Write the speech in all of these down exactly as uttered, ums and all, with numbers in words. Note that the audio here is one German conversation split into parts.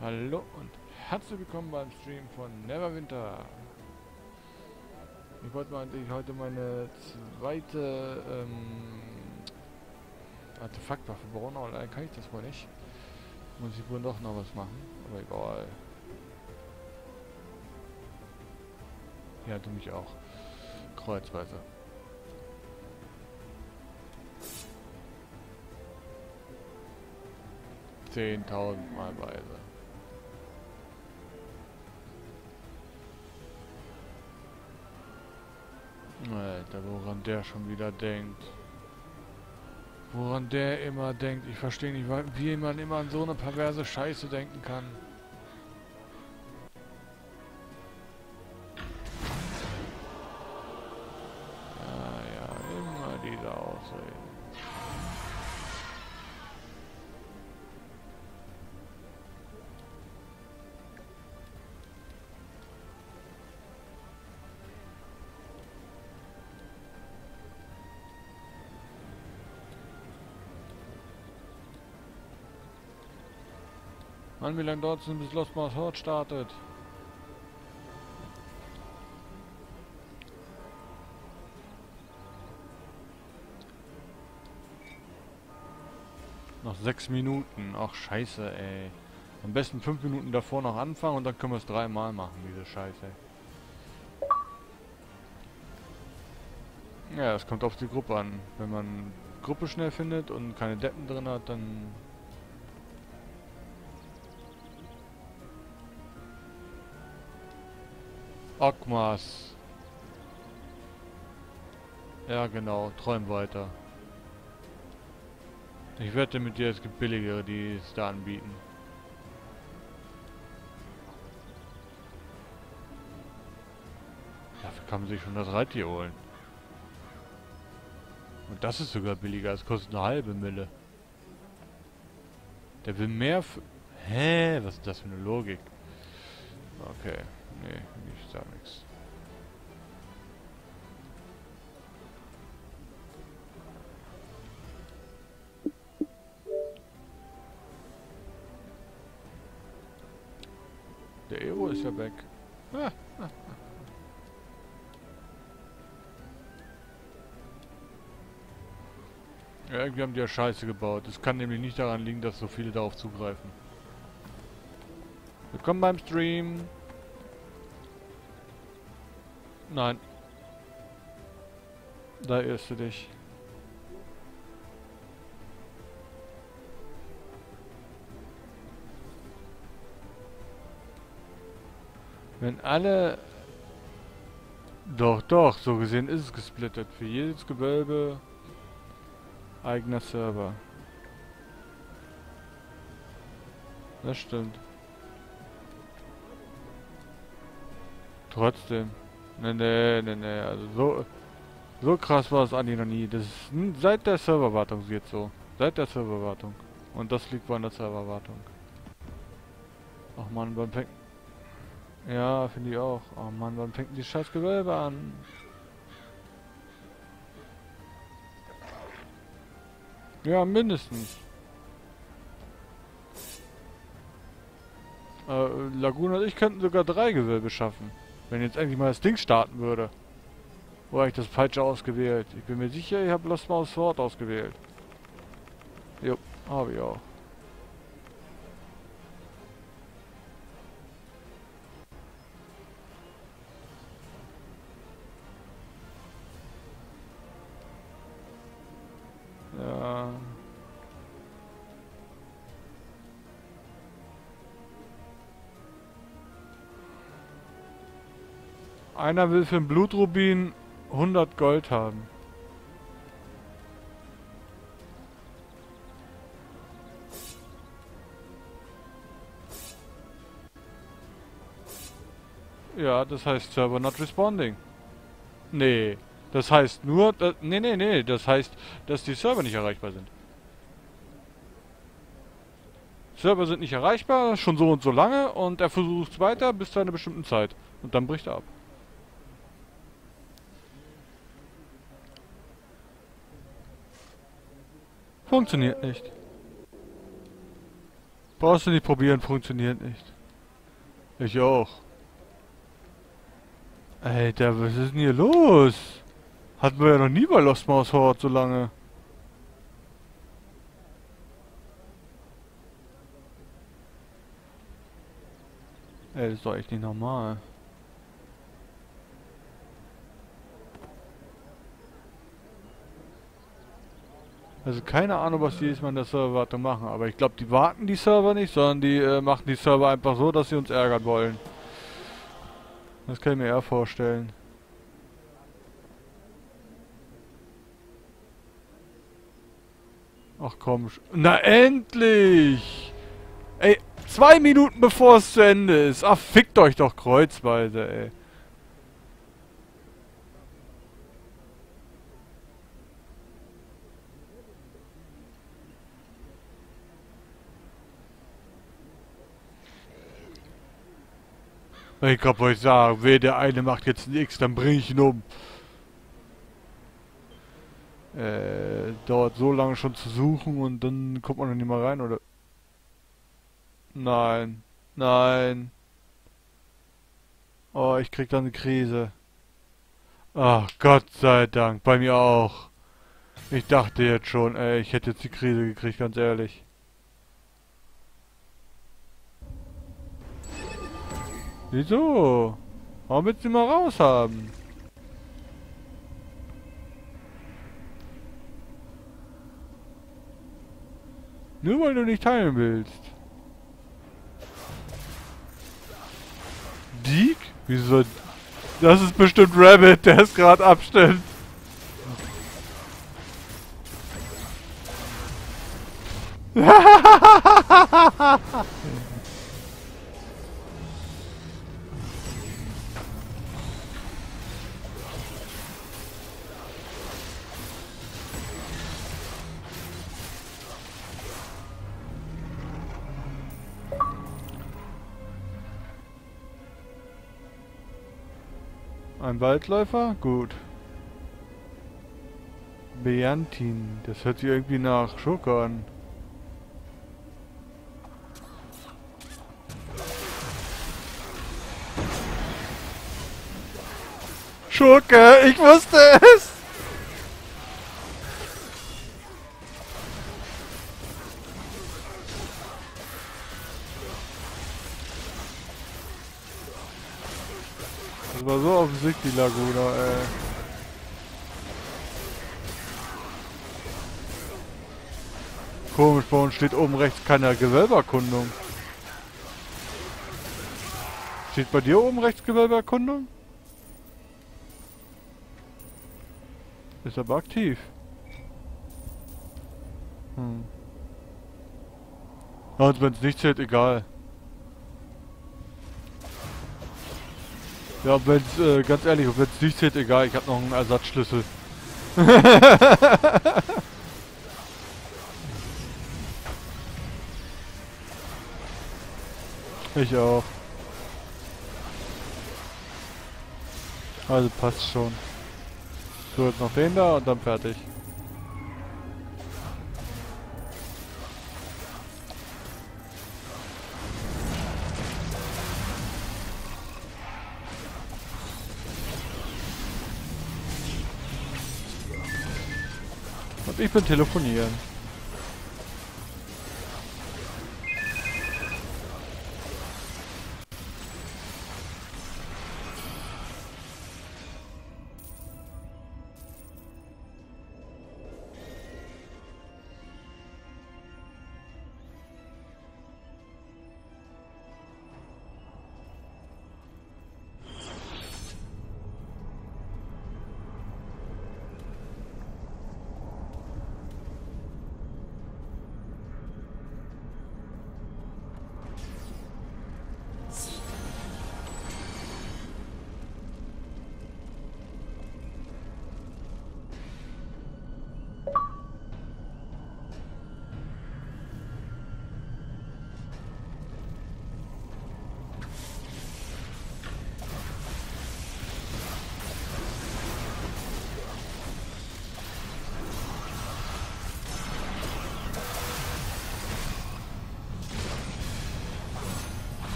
Hallo und herzlich willkommen beim Stream von Neverwinter. Ich wollte mal eigentlich heute meine zweite ähm, Artefaktwaffe bauen, aber leider kann ich das wohl nicht. Muss ich wohl doch noch was machen, aber egal. Ja, du mich auch. Kreuzweise. zehntausend Mal weise. Alter, woran der schon wieder denkt. Woran der immer denkt. Ich verstehe nicht, wie man immer an so eine perverse Scheiße denken kann. Ja, ja, immer diese Ausreden. Mann, wie lange dauert es denn, bis Lost Mars Horde startet? Noch sechs Minuten. Ach, scheiße, ey. Am besten fünf Minuten davor noch anfangen und dann können wir es dreimal machen, diese Scheiße. Ja, es kommt auf die Gruppe an. Wenn man Gruppe schnell findet und keine Deppen drin hat, dann... Ogmas. Ja, genau. Träum weiter. Ich wette mit dir, es gibt billigere, die es da anbieten. Dafür kann man sich schon das Reittier holen. Und das ist sogar billiger, es kostet eine halbe Mille. Der will mehr f... Hä? Was ist das für eine Logik? Okay, nee, ich sag nichts. Der Aero ist ja weg. Ah, ah. Ja, irgendwie haben die ja Scheiße gebaut. Es kann nämlich nicht daran liegen, dass so viele darauf zugreifen. Willkommen beim Stream. Nein. Da irrst du dich. Wenn alle... Doch, doch, so gesehen ist es gesplittet. Für jedes Gewölbe eigener Server. Das stimmt. Trotzdem. Ne, ne, ne, ne, also so... So krass war es eigentlich noch nie. Das ist n- seit der Serverwartung jetzt so. Seit der Serverwartung. Und das liegt wohl an der Serverwartung. Ach man, wann fängt... Ja, finde ich auch. Oh Mann, wann fängt die scheiß Gewölbe an? Ja, mindestens. Äh, Laguna und ich könnten sogar drei Gewölbe schaffen. Wenn jetzt endlich mal das Ding starten würde. Wo habe ich das falsche ausgewählt? Ich bin mir sicher, ich habe Lost Mouse Sword ausgewählt. Jo, habe ich auch. Ja. Einer will für einen Blutrubin hundert Gold haben. Ja, das heißt Server not responding. Nee, das heißt nur, dass, nee, nee, nee, das heißt, dass die Server nicht erreichbar sind. Server sind nicht erreichbar, schon so und so lange und er versucht es weiter bis zu einer bestimmten Zeit. Und dann bricht er ab. Funktioniert nicht. Brauchst du nicht probieren, funktioniert nicht. Ich auch. Alter, was ist denn hier los? Hatten wir ja noch nie bei Lost Mouse Horde so lange. Ey, das ist doch echt nicht normal. Also keine Ahnung, was die diesmal in der Serverwartung machen, aber ich glaube, die warten die Server nicht, sondern die äh, machen die Server einfach so, dass sie uns ärgern wollen. Das kann ich mir eher vorstellen. Ach komm. sch- Na endlich! Ey, zwei Minuten bevor es zu Ende ist. Ach, fickt euch doch kreuzweise, ey. Ich glaub, wollte ich sagen, wer der eine macht jetzt ein X, dann bring ich ihn um. Äh, dauert so lange schon zu suchen und dann kommt man noch nicht mal rein, oder? Nein. Nein. Oh, ich krieg da eine Krise. Ach, Gott sei Dank. Bei mir auch. Ich dachte jetzt schon, ey, ich hätte jetzt die Krise gekriegt, ganz ehrlich. Wieso? Warum willst du ihn mal raus haben? Nur weil du nicht teilen willst. Deke? Wieso soll... Das ist bestimmt Rabbit, der es gerade abstellt. Ein Waldläufer? Gut. Beantin. Das hört sich irgendwie nach Schurke an. Schurke! Ich wusste es! Das war so offensichtlich, Laguna, ey. Komisch, bei uns steht oben rechts keine Gewölbeerkundung. Steht bei dir oben rechts Gewölbeerkundung? Ist aber aktiv. Hm. Und wenn es nicht zählt, egal. Ja, wenn es, äh, ganz ehrlich, wenn es nicht zählt, egal. Ich habe noch einen Ersatzschlüssel. Ich auch. Also passt schon. So, jetzt noch den da und dann fertig. Und ich bin telefonieren.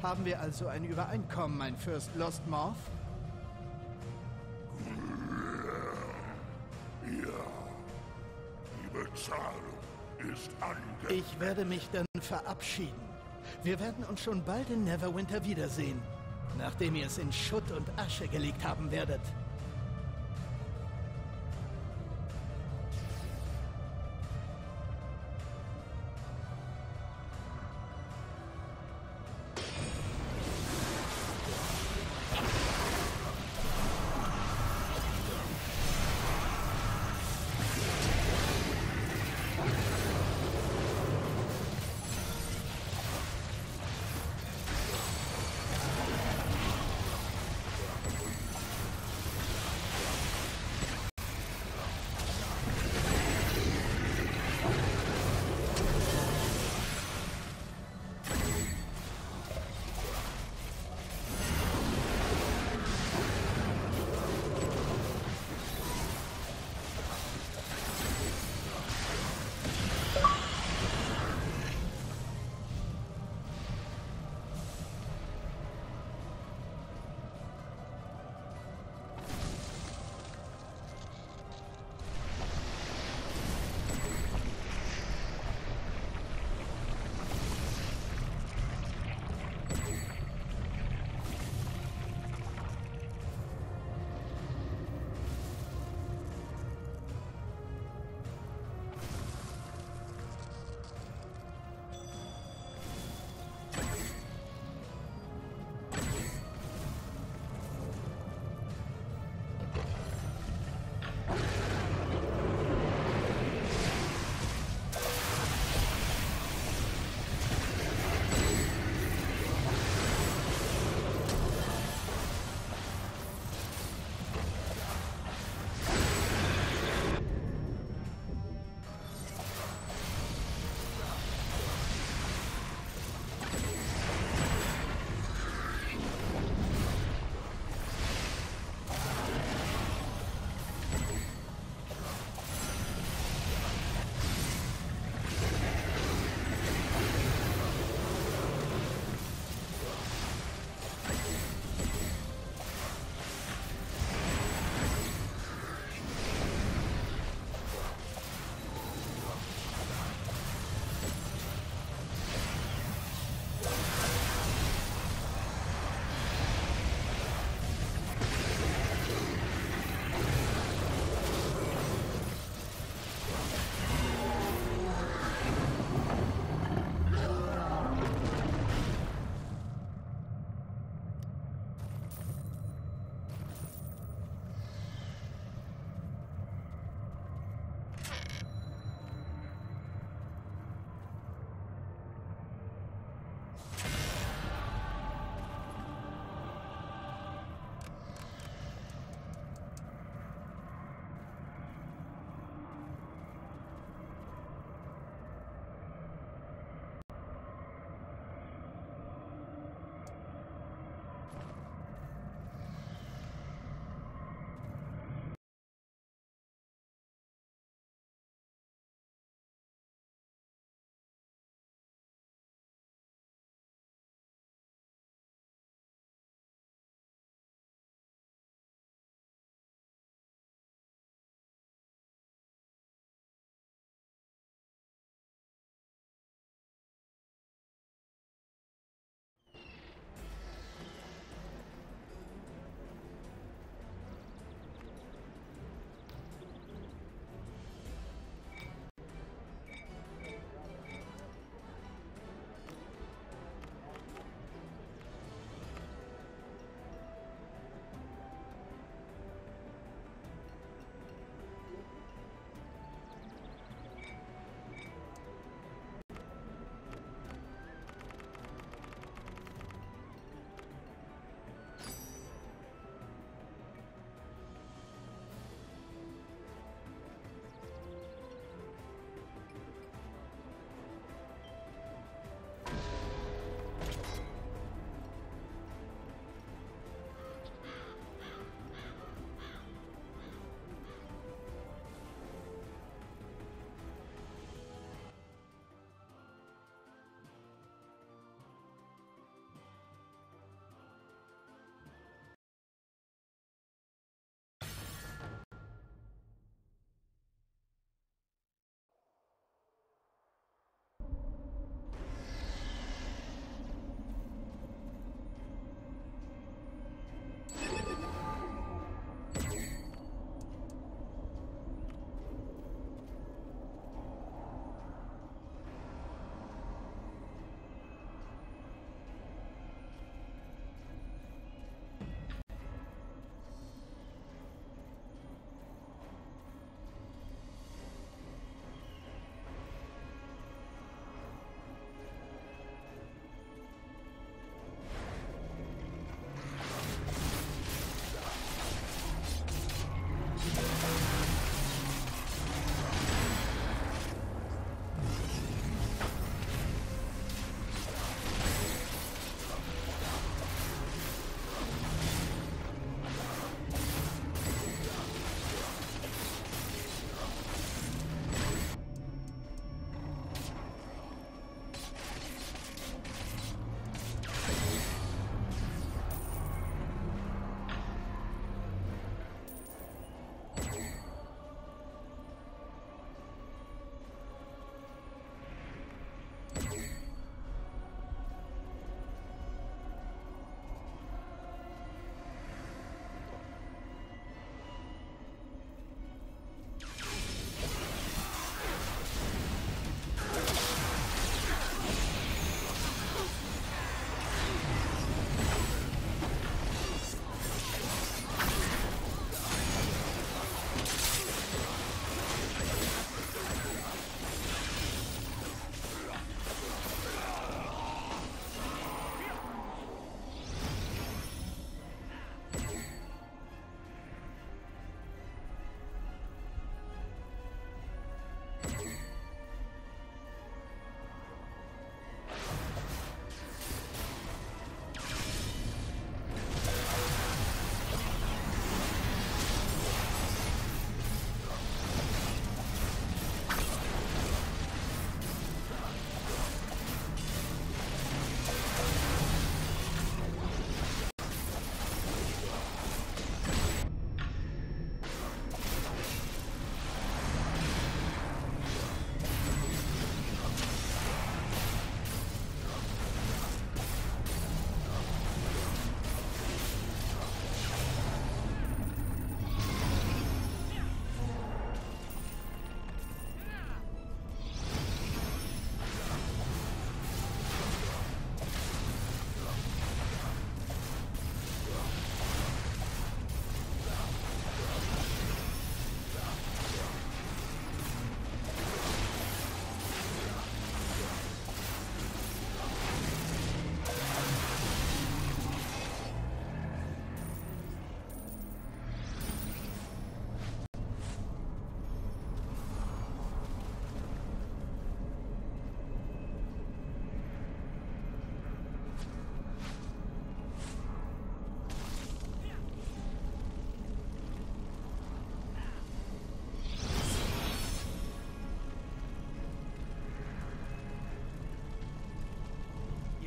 Haben wir also ein Übereinkommen, mein Fürst Lost Morph? Ja. Die Bezahlung ist angekommen. Ich werde mich dann verabschieden. Wir werden uns schon bald in Neverwinter wiedersehen, nachdem ihr es in Schutt und Asche gelegt haben werdet.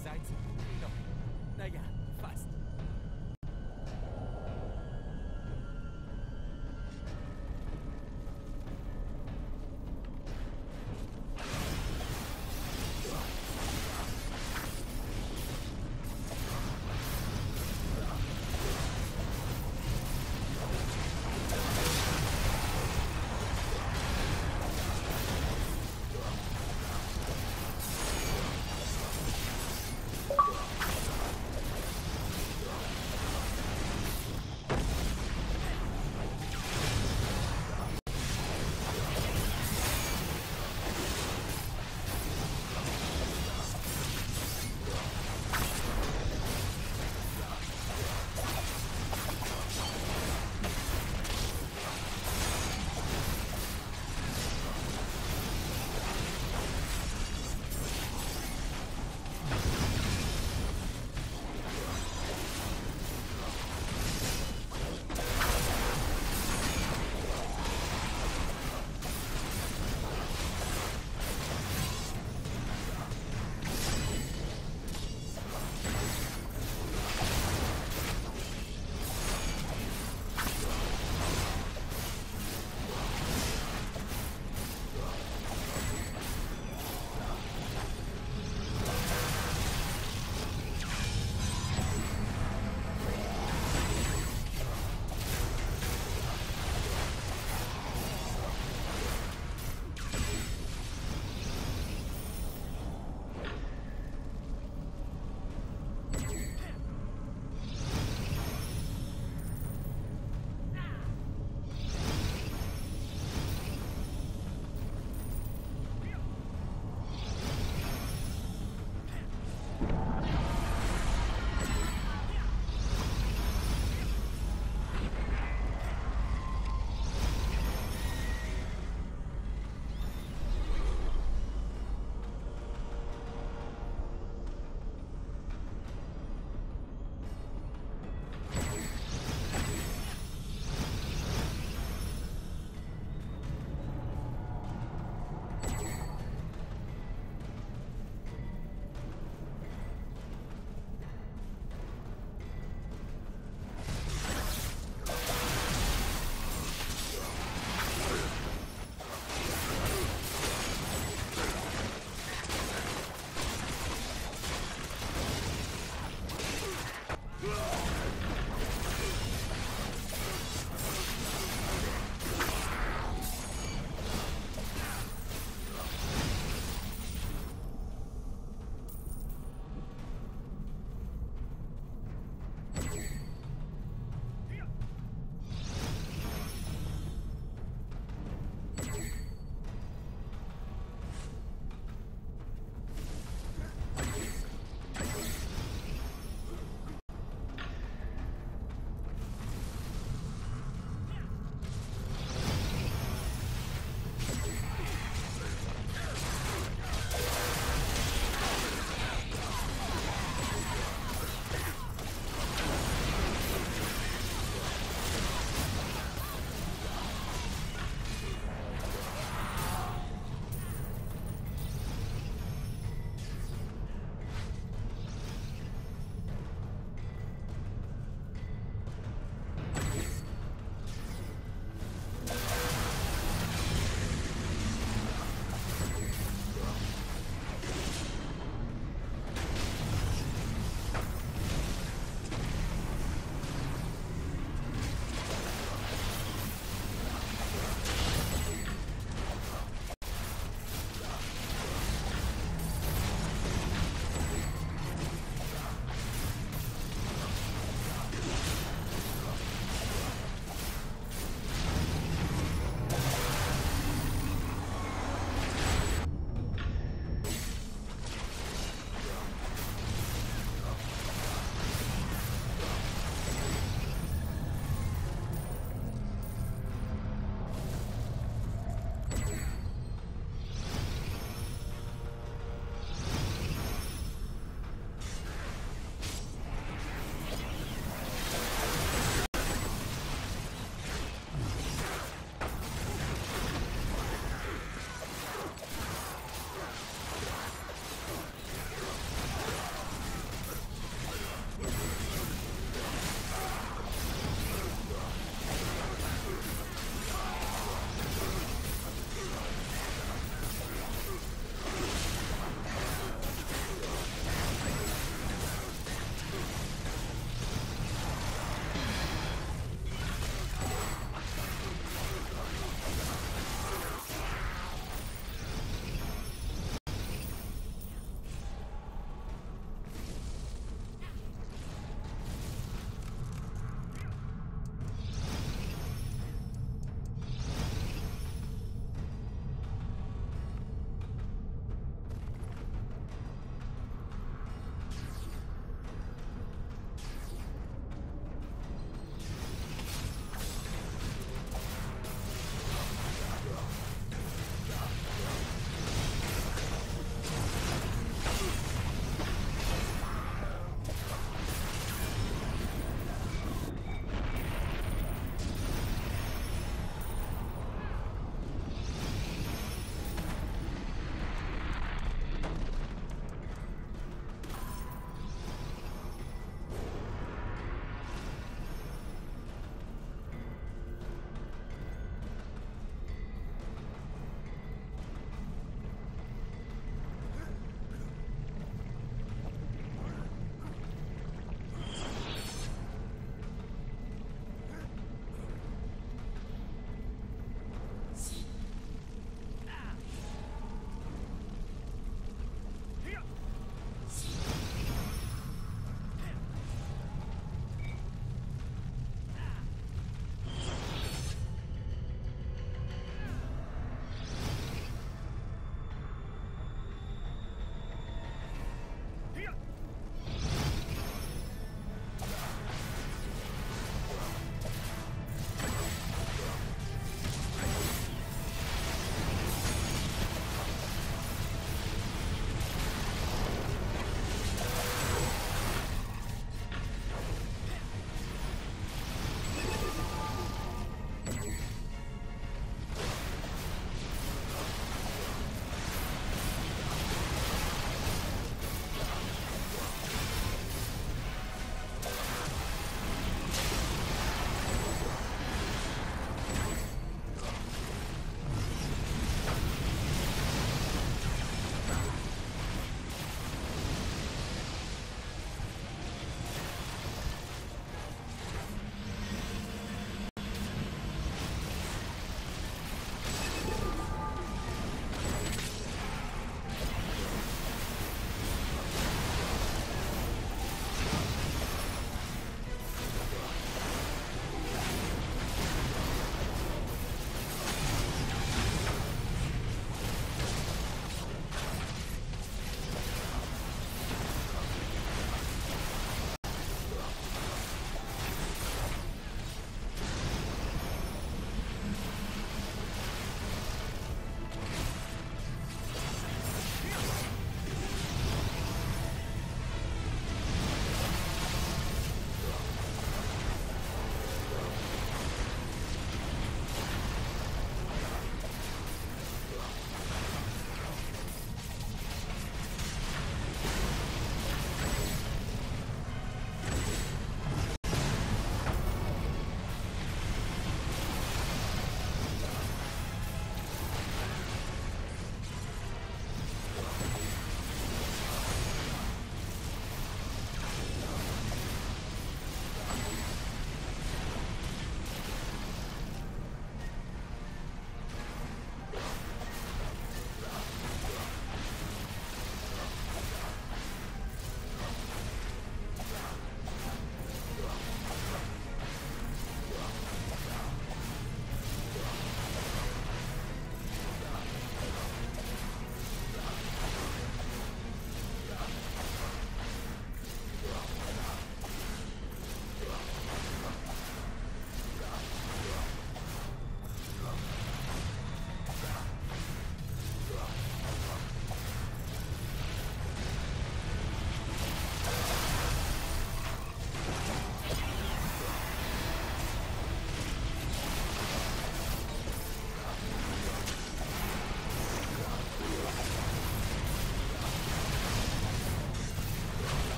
seid so gut wie noch. Naja, fast.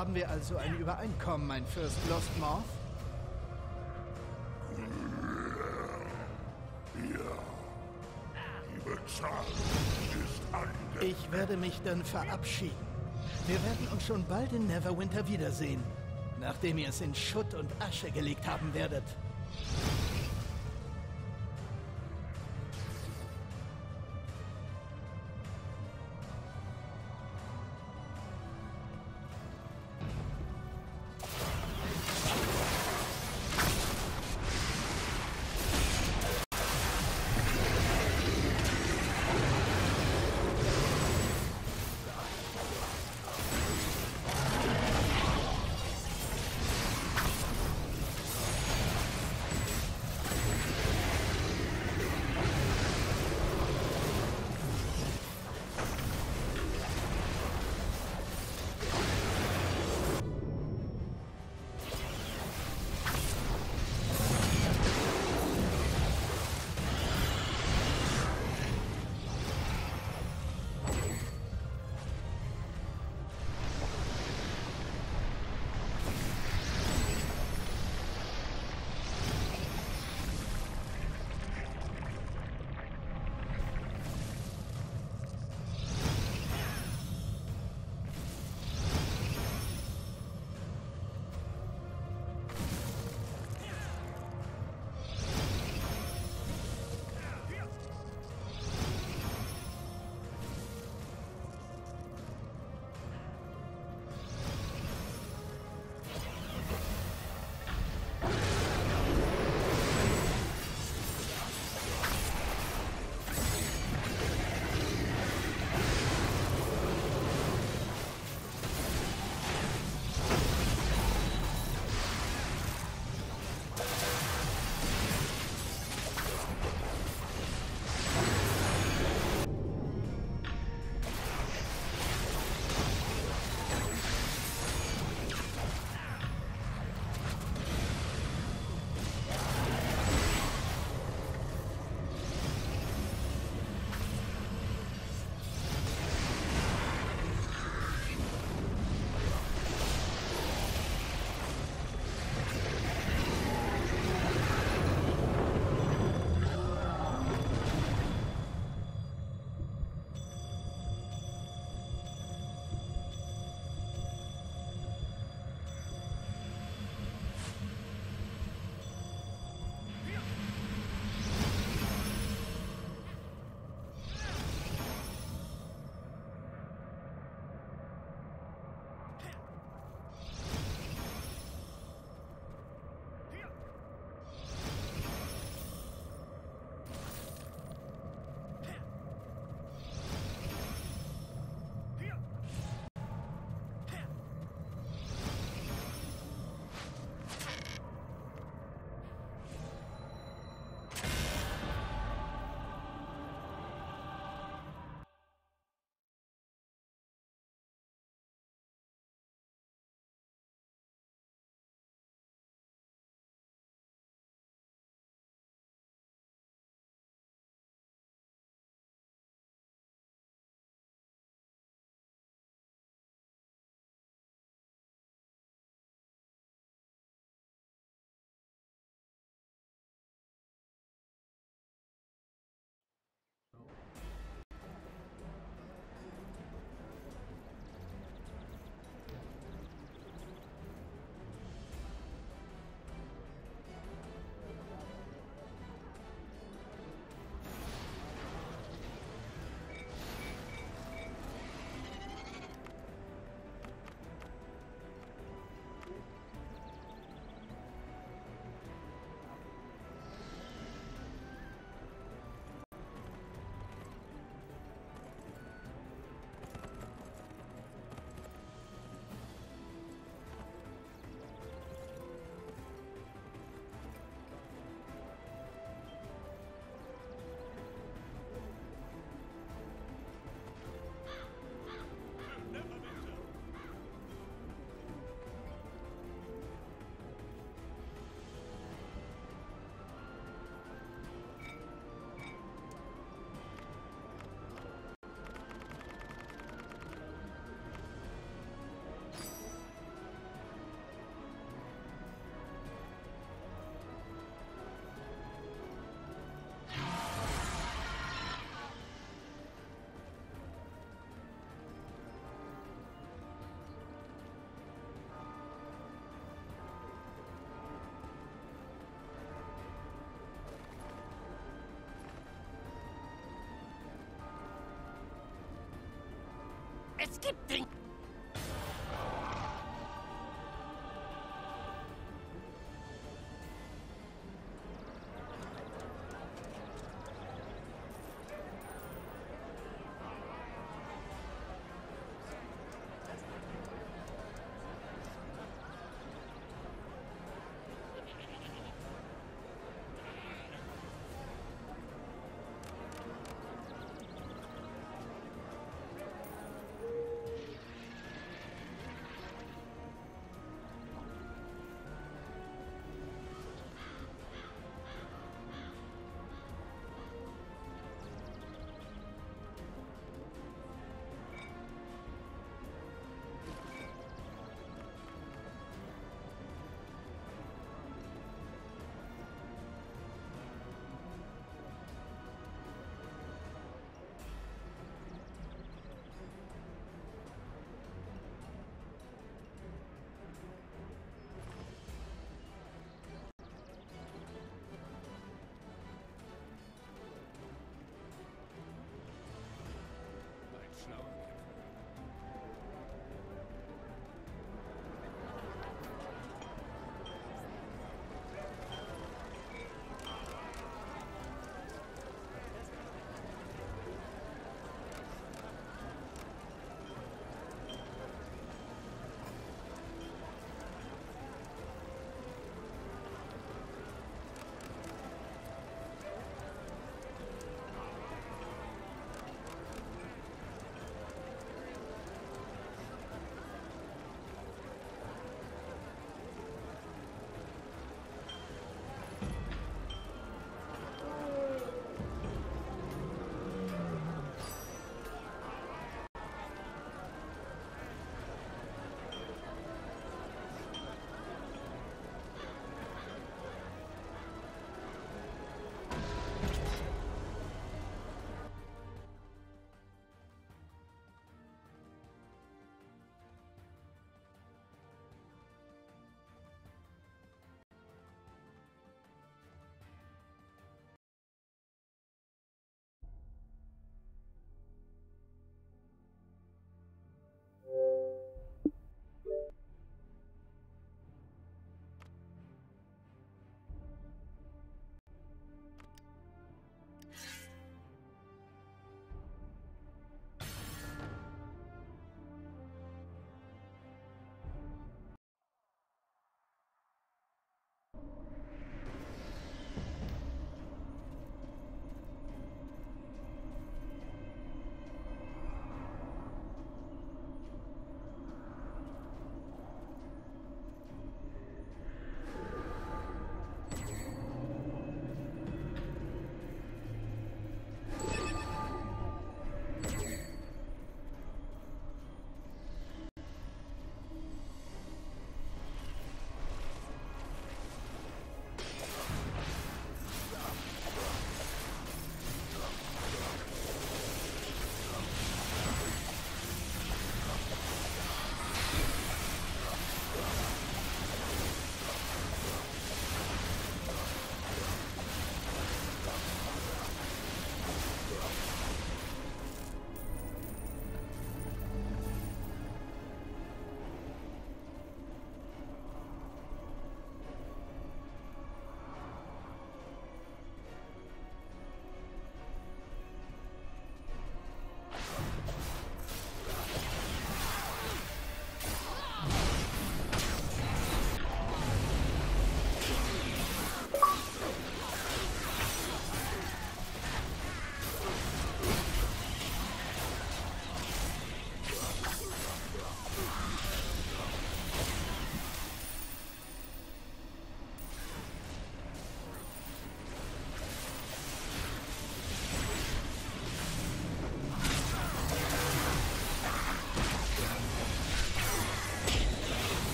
Haben wir also ein Übereinkommen, mein Fürst Lost Morph? Ja. Die Bezahlung ist angemessen. Ich werde mich dann verabschieden. Wir werden uns schon bald in Neverwinter wiedersehen, nachdem ihr es in Schutt und Asche gelegt haben werdet. Es gibt den...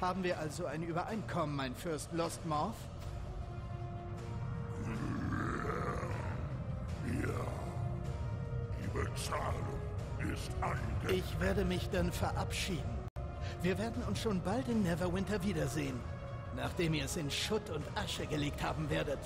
Haben wir also ein Übereinkommen, mein Fürst Lost Morph? Ja. Die Bezahlung ist angekommen. Ich werde mich dann verabschieden. Wir werden uns schon bald in Neverwinter wiedersehen, nachdem ihr es in Schutt und Asche gelegt haben werdet.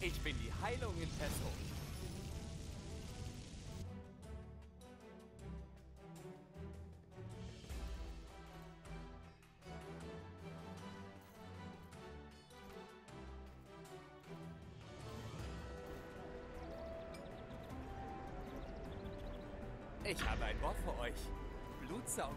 Ich bin die Heilung in Person. Ich habe ein Wort für euch. Blutsauger.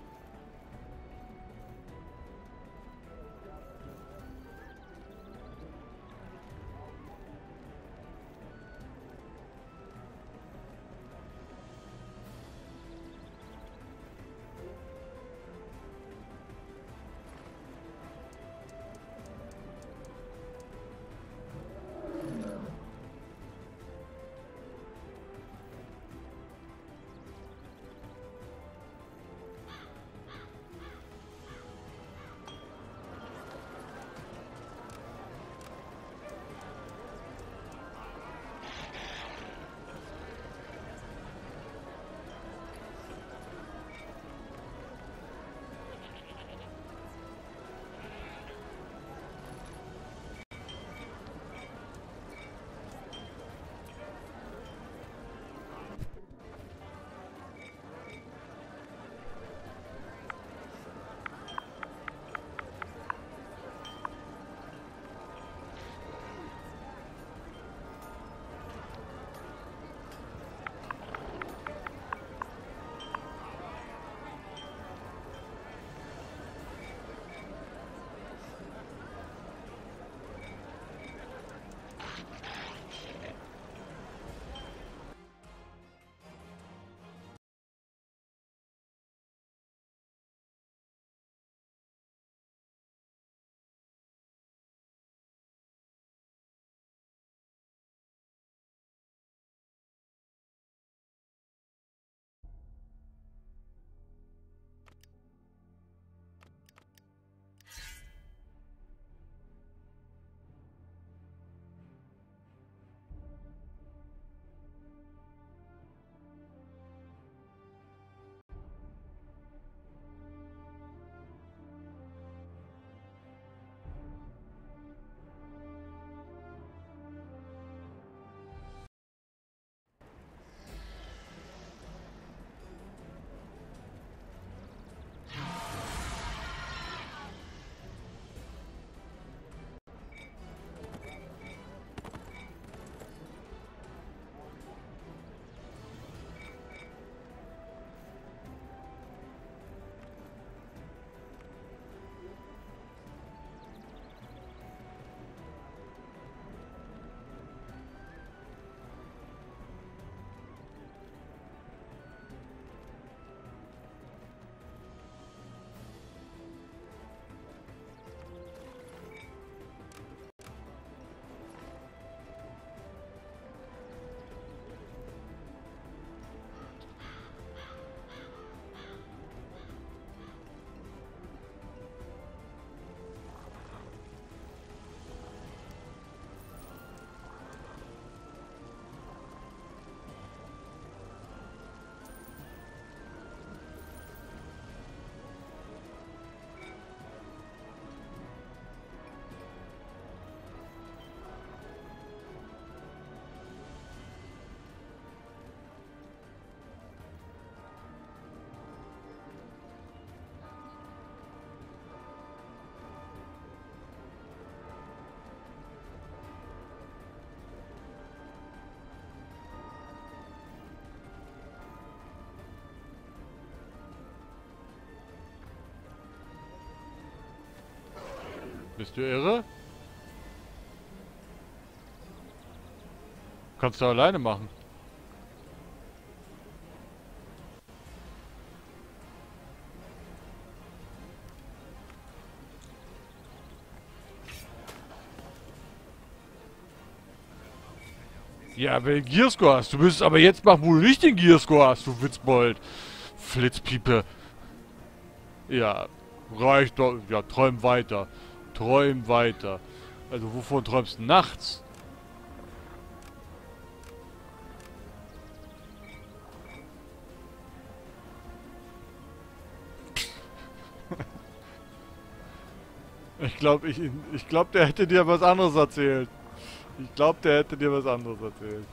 Bist du irre? Kannst du alleine machen. Ja, welchen Gearscore hast du? Du müsstest aber jetzt machen, wo du nicht den Gearscore hast, du Witzbold. Flitzpiepe. Ja, reicht doch. Ja, träum weiter. Träum weiter. Also wovon träumst du nachts? Ich glaube, ich, ich glaube, der hätte dir was anderes erzählt. Ich glaube, der hätte dir was anderes erzählt.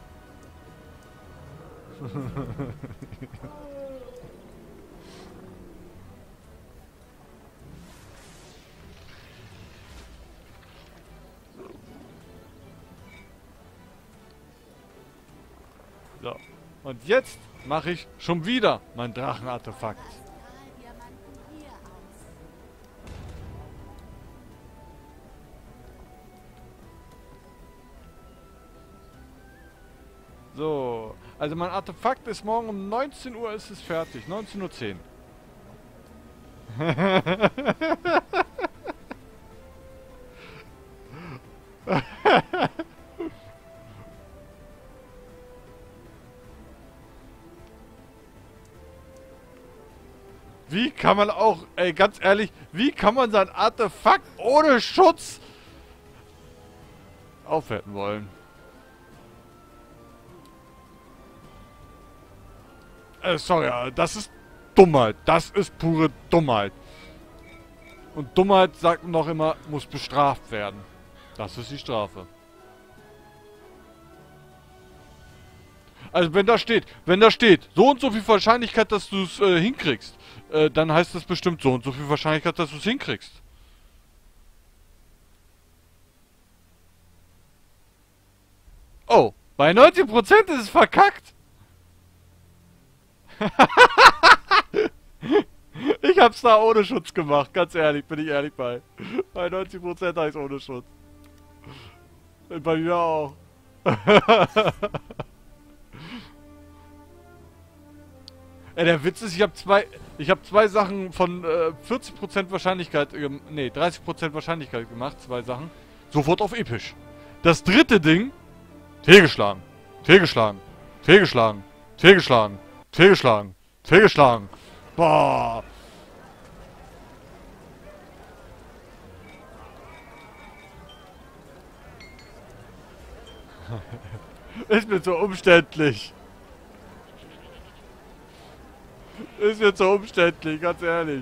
So. Und jetzt mache ich schon wieder mein Drachenartefakt. So, also mein Artefakt ist morgen um neunzehn Uhr ist es fertig. neunzehn Uhr zehn. Wie kann man auch, ey, ganz ehrlich, wie kann man sein Artefakt ohne Schutz aufwerten wollen? Äh, sorry, das ist Dummheit. Das ist pure Dummheit. Und Dummheit, sagt man doch immer, muss bestraft werden. Das ist die Strafe. Also wenn da steht, wenn da steht, so und so viel Wahrscheinlichkeit, dass du es äh, hinkriegst, äh, dann heißt das bestimmt so und so viel Wahrscheinlichkeit, dass du es hinkriegst. Oh, bei neunzig Prozent ist es verkackt. Ich hab's da ohne Schutz gemacht, ganz ehrlich, bin ich ehrlich bei. Bei neunzig Prozent habe ich es ohne Schutz. Und bei mir auch. Ey, der Witz ist, ich habe zwei, ich habe zwei Sachen von äh, vierzig Prozent Wahrscheinlichkeit, ähm, nee, dreißig Prozent Wahrscheinlichkeit gemacht, zwei Sachen. Sofort auf episch. Das dritte Ding, fehlgeschlagen, fehlgeschlagen, fehlgeschlagen, fehlgeschlagen, fehlgeschlagen, fehlgeschlagen. Boah. Ist mir so umständlich. Ist mir so umständlich, ganz ehrlich.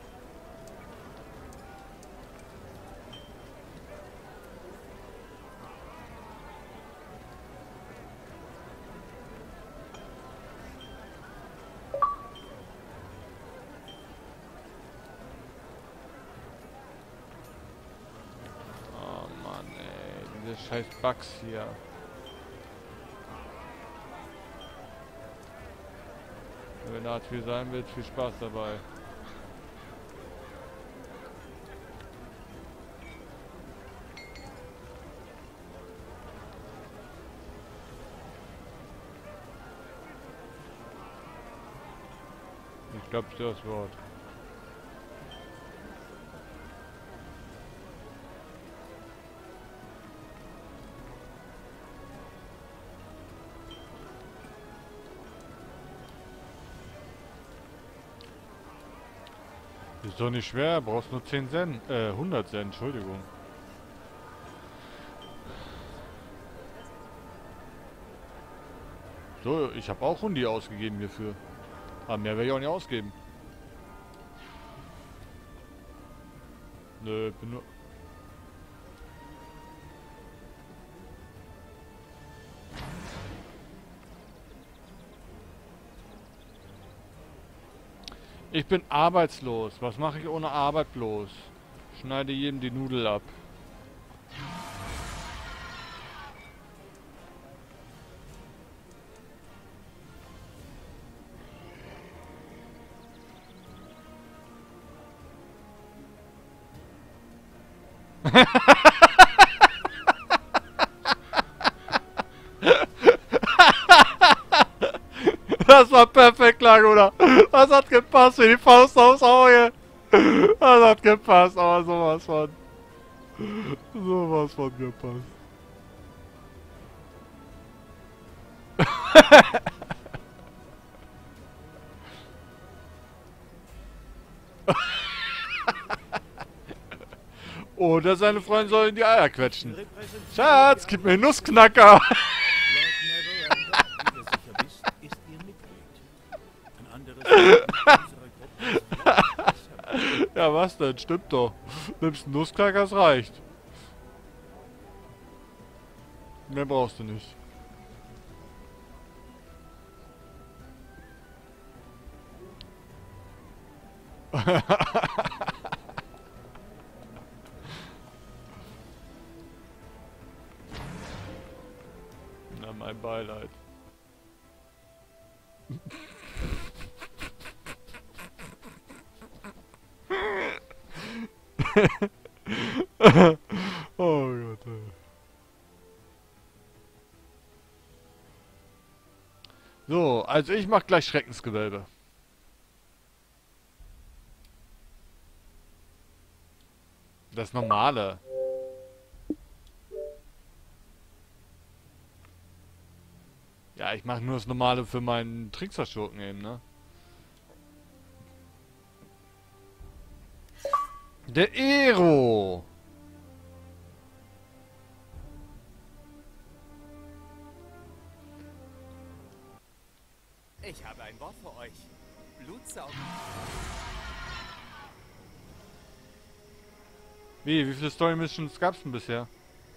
Oh Mann, ey, diese scheiß Bugs hier. Wenn da viel sein wird, viel Spaß dabei. Ich glaube, das Wort. Ist doch nicht schwer, brauchst nur zehn Cent, äh, hundert Cent, Entschuldigung. So, ich habe auch Hundi ausgegeben hierfür. Aber mehr werde ich auch nicht ausgeben. Nö, bin nur... Ich bin arbeitslos. Was mache ich ohne Arbeit bloß? Schneide jedem die Nudel ab. Das war perfekt, Laguna. Das hat gepasst wie die Faust aufs Auge. Das hat gepasst, aber sowas von. Sowas von gepasst. Oder seine Freunde sollen die Eier quetschen. Schatz, gib mir einen Nussknacker. Ja, was denn? Stimmt doch. Nimmst einen Nussknacker, das reicht. Mehr brauchst du nicht. Na, mein Beileid. Oh Gott. Ey. So, also ich mach gleich Schreckensgewölbe. Das normale. Ja, ich mache nur das normale für meinen Trickserschurken eben, ne? Der Ero! Ich habe ein Wort für euch. Blutsaugen. Wie, wie viele Story Missions gab's denn bisher?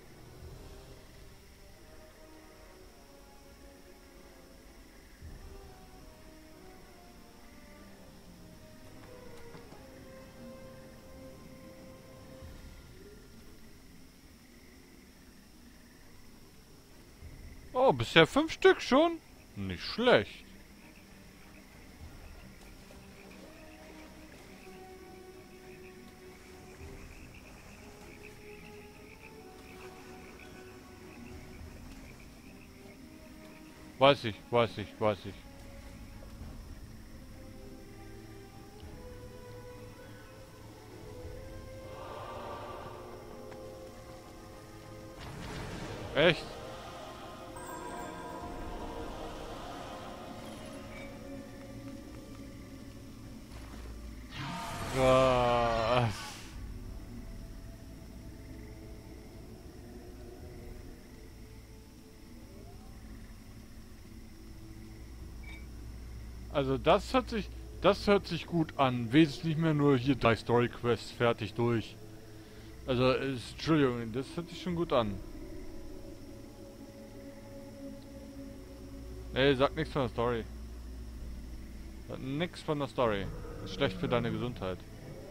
Oh, bisher fünf Stück schon? Nicht schlecht. Weiß ich, weiß ich, weiß ich. Echt? Was? Also das hört sich, das hört sich gut an. Wesentlich nicht mehr nur hier drei Story Quests fertig durch. Also, ist, Entschuldigung, das hört sich schon gut an. Ey, sag nichts von der Story. Sag nix von der Story. Ist schlecht für deine Gesundheit.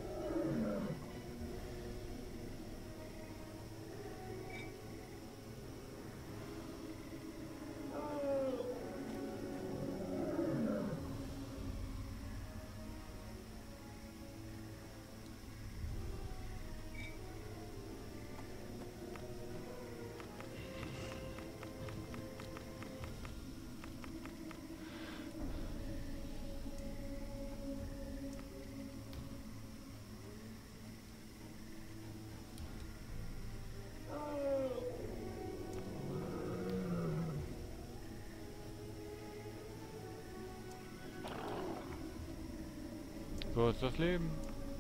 So ist das Leben.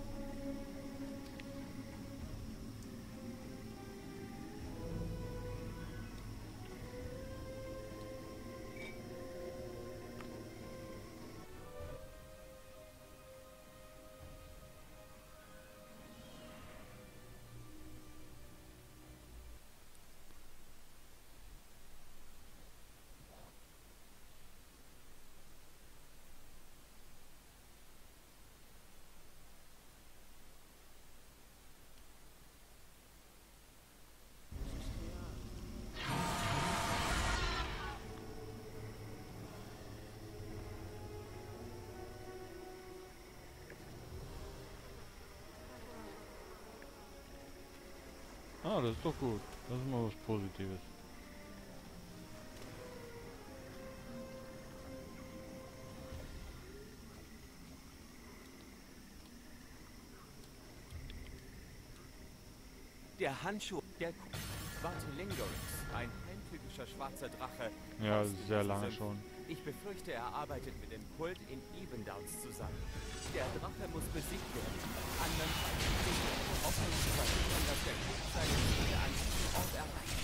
Ah, das ist doch gut. Das ist mal was Positives. Der Handschuh der Bartolingorix, ein heimtückischer schwarzer Drache. Ja, aus sehr diesem lange Sümpf. schon. Ich befürchte, er arbeitet mit dem Kult in Ebendowns zusammen. Der Drache muss besiegt werden. Andernfalls ist es offen zu verhindern, dass der Kult seine Ziele an diesem Ort erreicht.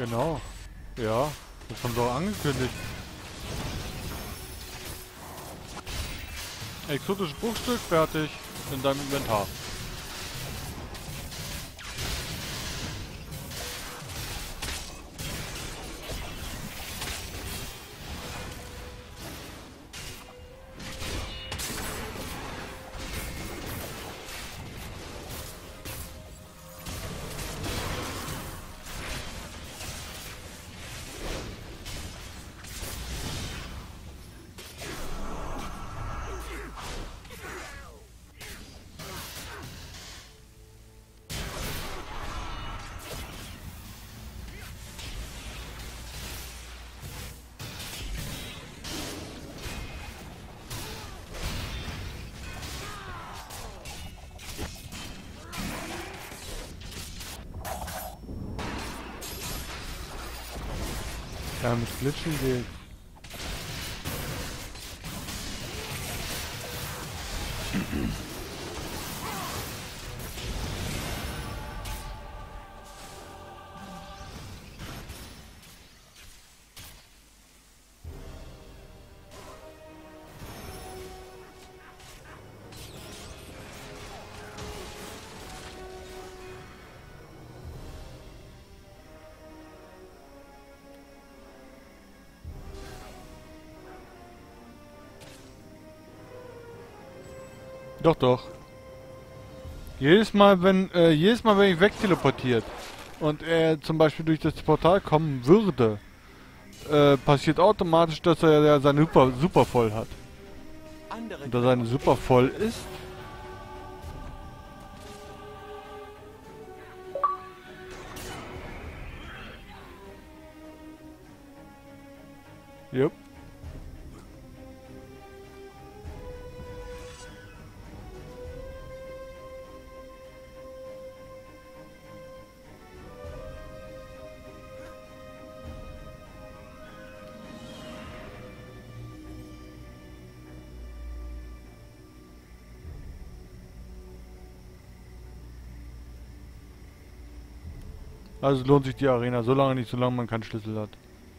Genau. Ja, das haben sie auch angekündigt. Exotisches Bruchstück fertig in deinem Inventar. Ja, mit Glitchen geht. Doch, doch. Jedes Mal, wenn, äh, jedes Mal, wenn ich wegteleportiert und er zum Beispiel durch das Portal kommen würde, äh, passiert automatisch, dass er ja seine Super, Super voll hat. Andere Und da seine Super voll ist, jupp. Also lohnt sich die Arena, solange nicht, solange man keinen Schlüssel hat.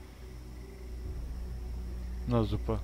Na super.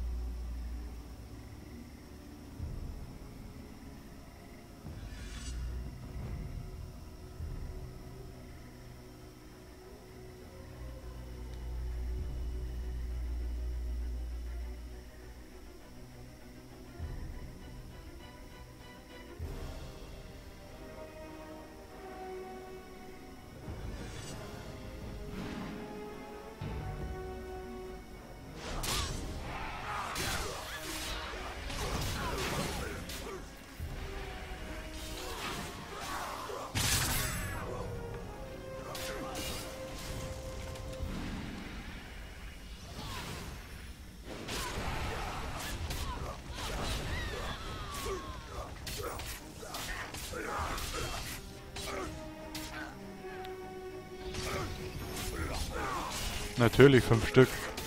Natürlich, fünf Stück.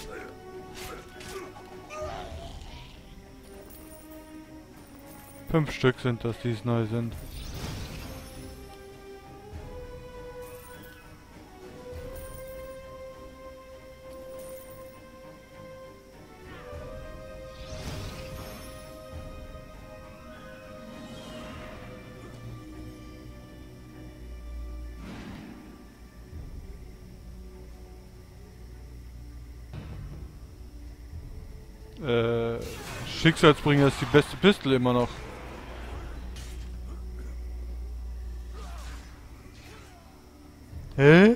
Fünf Stück sind das, die es neu sind. Äh, Schicksalsbringer ist die beste Pistole immer noch. Hä?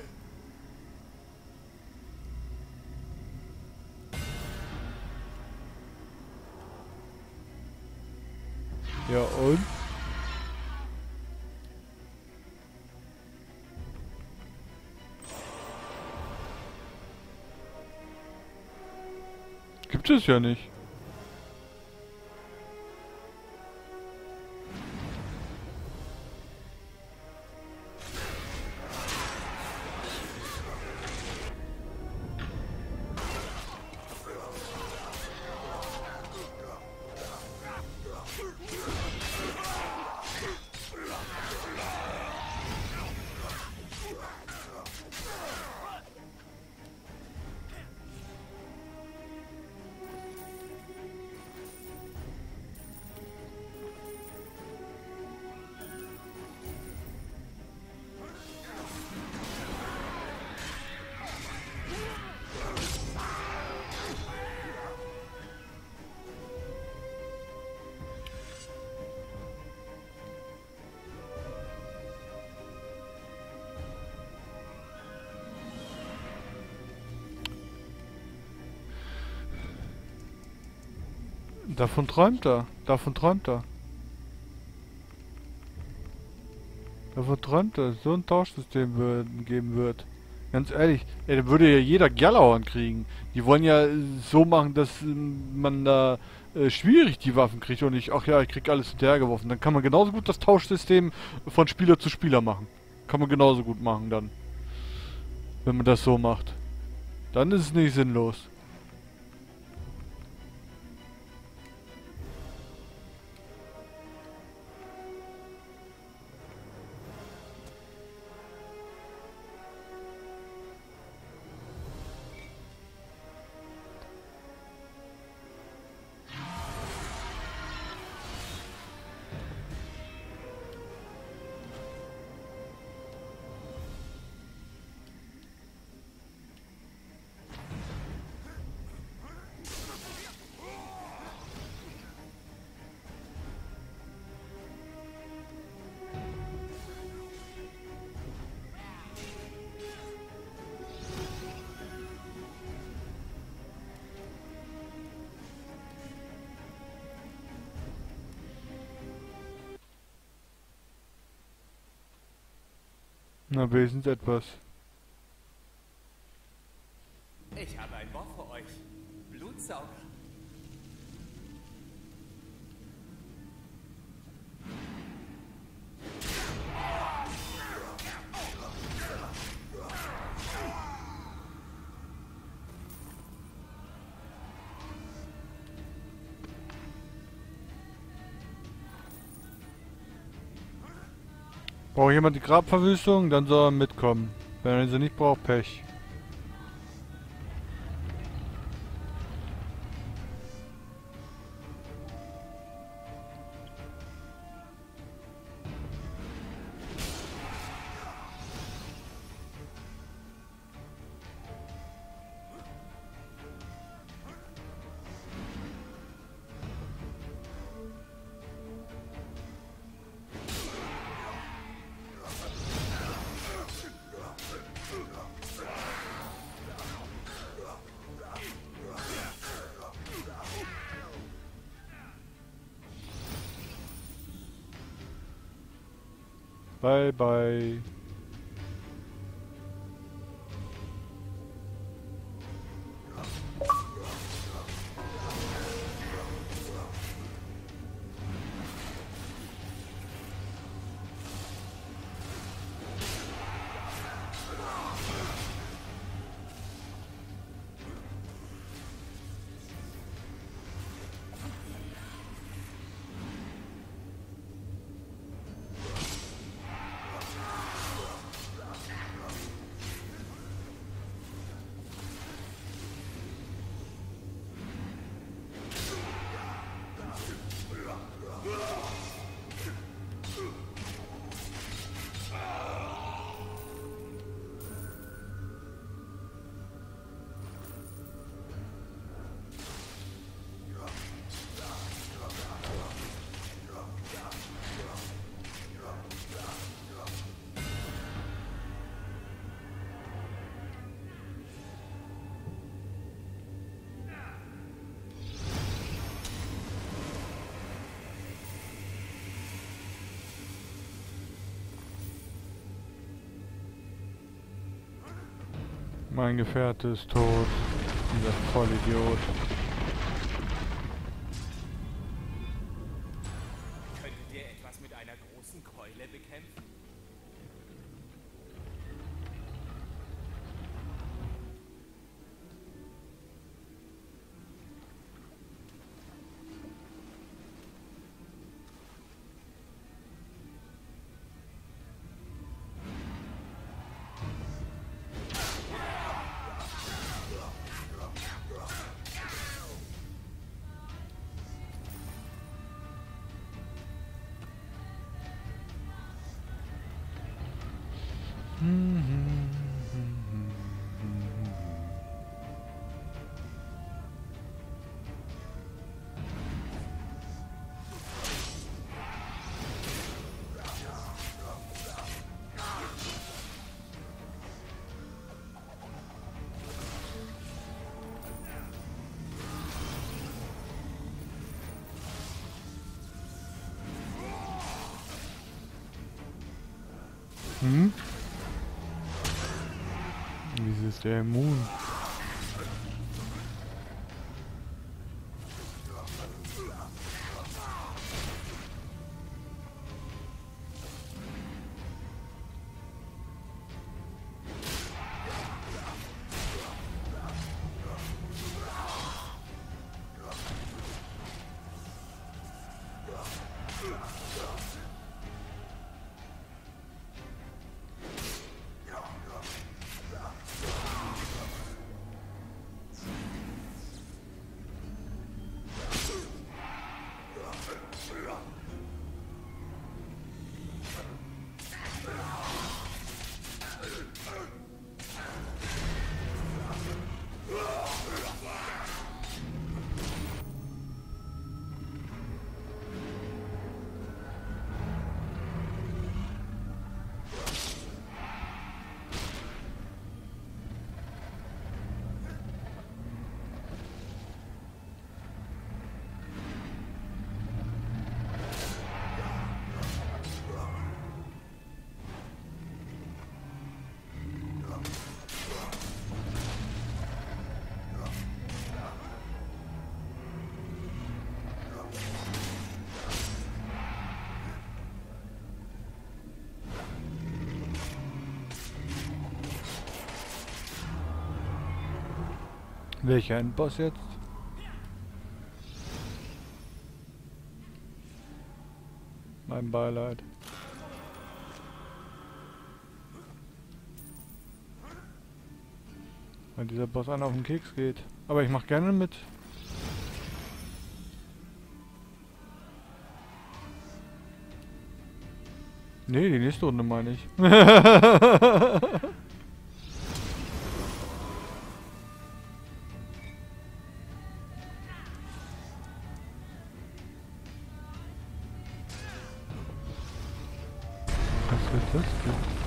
Ja und? Gibt es ja nicht. Davon träumt er. Davon träumt er. Davon träumt er, so ein Tauschsystem würden, geben wird. Ganz ehrlich, ey, da würde ja jeder Gjallarhorn kriegen. Die wollen ja so machen, dass ähm, man da äh, schwierig die Waffen kriegt und nicht, ach ja, ich krieg alles hinterhergeworfen. Dann kann man genauso gut das Tauschsystem von Spieler zu Spieler machen. Kann man genauso gut machen dann. Wenn man das so macht. Dann ist es nicht sinnlos. Na, wenigstens etwas. Ich habe ein Wort für euch. Blutsauger. Braucht jemand die Grabverwüstung? Dann soll er mitkommen. Wenn er sie nicht braucht, Pech. Bye bye. Mein Gefährte ist tot. Dieser Vollidiot. Könntet ihr etwas mit einer großen Keule bekämpfen? Hm? Wie ist der immun? Welcher Endboss jetzt? Mein Beileid. Weil dieser Boss einen auf den Keks geht. Aber ich mach gerne mit. Nee, die nächste Runde meine ich. Was wird das denn?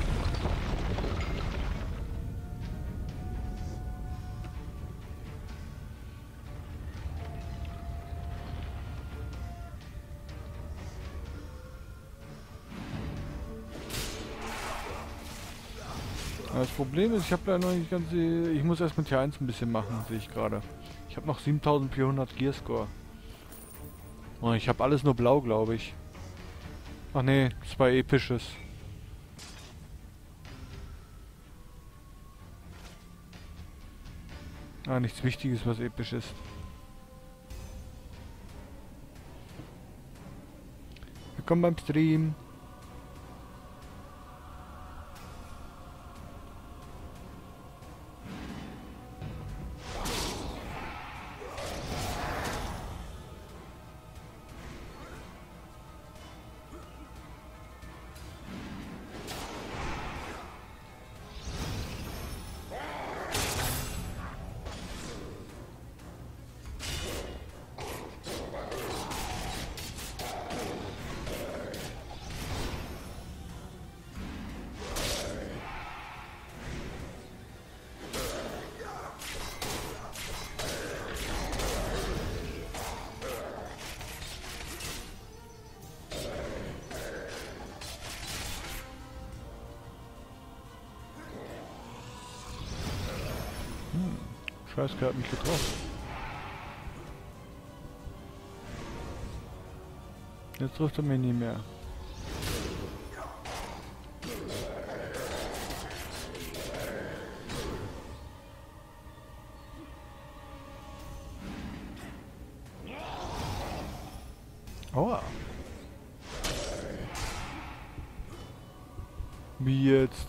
Das Problem ist, ich habe leider noch nicht ganz die, ich muss erst mit T eins ein bisschen machen, sehe ich gerade. Ich habe noch siebentausendvierhundert Gearscore. Und ich habe alles nur blau, glaube ich. Ach nee, zwei episches. Ah, nichts Wichtiges, was episch ist. Willkommen beim Stream. Scheiße, der hat mich getroffen. Jetzt trifft er mich nie mehr. Aua. Wie jetzt?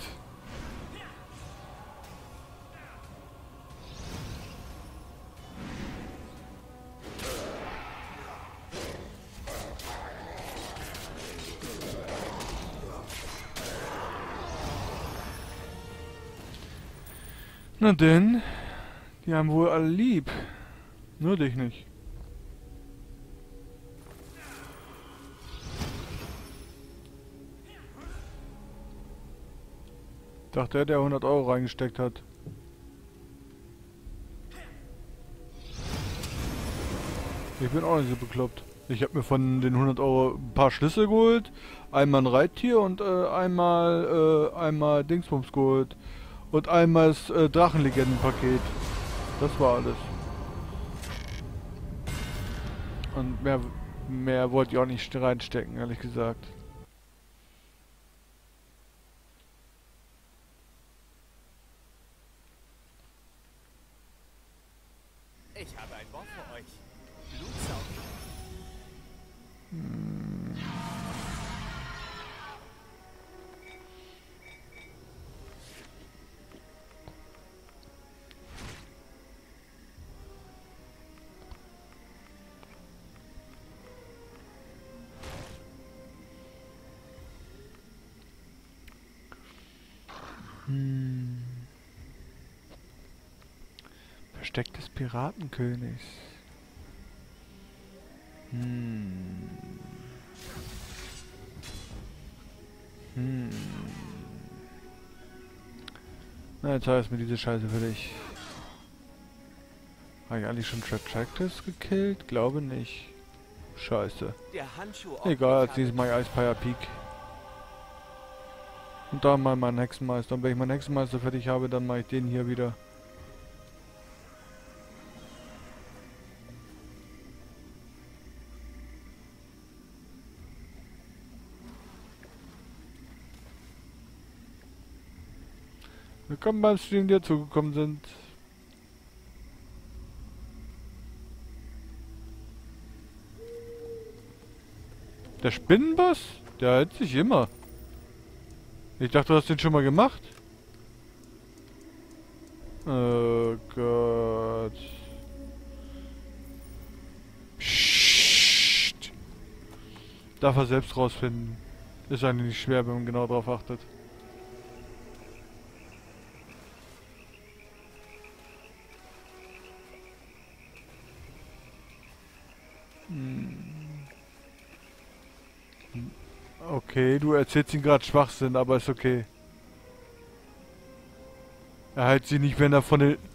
Na denn, die haben wohl alle lieb. Nur dich nicht. Dachte er, der hundert Euro reingesteckt hat. Ich bin auch nicht so bekloppt. Ich habe mir von den hundert Euro ein paar Schlüssel geholt, einmal ein Reittier und äh, einmal äh, einmal Dingsbums geholt und einmal das äh, Drachenlegenden-Paket. Das war alles. Und mehr mehr wollte ich auch nicht reinstecken, ehrlich gesagt. Ich habe ein Wort für euch. Blutsauger. Hm. Versteck des Piratenkönigs. Hm. Hm. Na, jetzt heißt mir diese Scheiße für dich. Habe ich eigentlich schon Tractactus gekillt? Glaube nicht. Scheiße. Der Handschuh. Egal, als nächstes mache ich Eispire Peak. Und dann mal meinen Hexenmeister. Und wenn ich meinen Hexenmeister fertig habe, dann mache ich den hier wieder. Willkommen beim Stream, die dazugekommen sind. Der Spinnenboss? Der hält sich immer. Ich dachte, du hast den schon mal gemacht. Oh Gott. Psst. Darf er selbst rausfinden. Ist eigentlich nicht schwer, wenn man genau drauf achtet. Okay, du erzählst ihm gerade Schwachsinn, aber ist okay. Er heilt sie nicht, wenn er von den...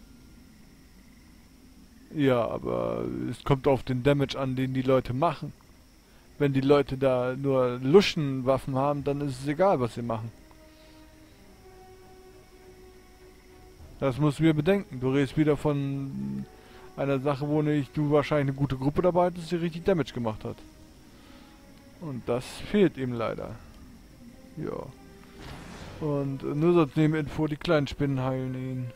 Ja, aber es kommt auf den Damage an, den die Leute machen. Wenn die Leute da nur Luschenwaffen haben, dann ist es egal, was sie machen. Das musst du mir bedenken. Du redest wieder von einer Sache, wo nicht du wahrscheinlich eine gute Gruppe dabei hattest, die richtig Damage gemacht hat. Und das fehlt ihm leider. Ja. Und nur so als Nebeninfo, die kleinen Spinnen heilen ihn.